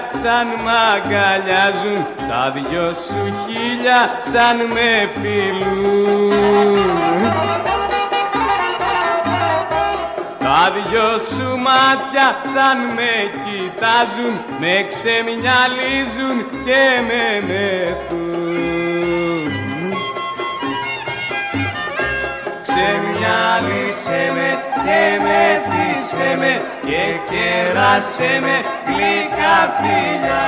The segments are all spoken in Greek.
σαν μ' αγκαλιάζουν, τα δυο σου χείλια σαν με φιλούν. Τα δυο σου μάτια σαν με κοιτάζουν, με ξεμυαλίζουν και με μεθούν. Ξεμυάλισέ με και μεθύσέ με και κέρασέ με γλυκά φιλιά.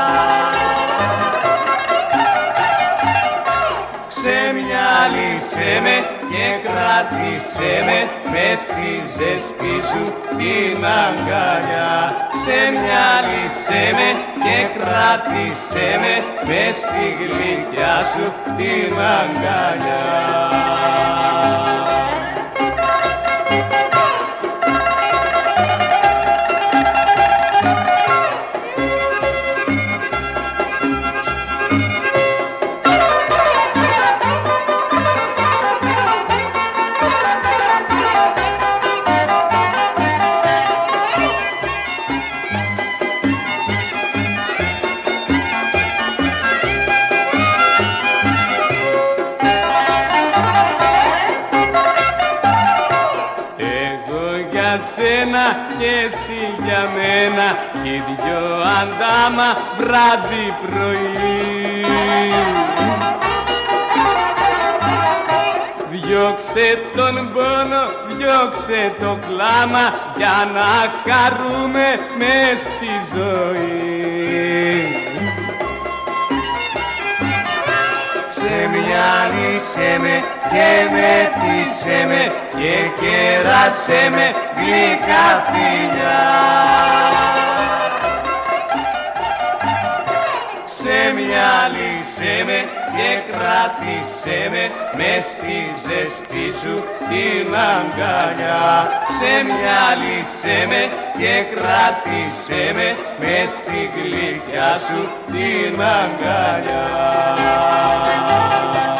Ξεμυάλισέ με και κράτησέ με μες στη ζεστή σου την αγκαλιά. Ξεμυάλισέ με και κράτησέ με μες στη γλυκιά σου την αγκαλιά. Και εσύ για μένα κι οι δυο αντάμα βράδυ πρωί. Διώξε τον πόνο, διώξε το κλάμα για να χαρούμε μες στη ζωή. Ξεμυάλισέ με και μεθύσέ με και κέρασέ με γλυκά φιλιά. Ξεμυάλισέ με και κράτησέ με μες στη ζεστή σου την αγκαλιά. Ξεμυάλισέ με και κράτησέ με μες στη γλυκιά σου την αγκαλιά.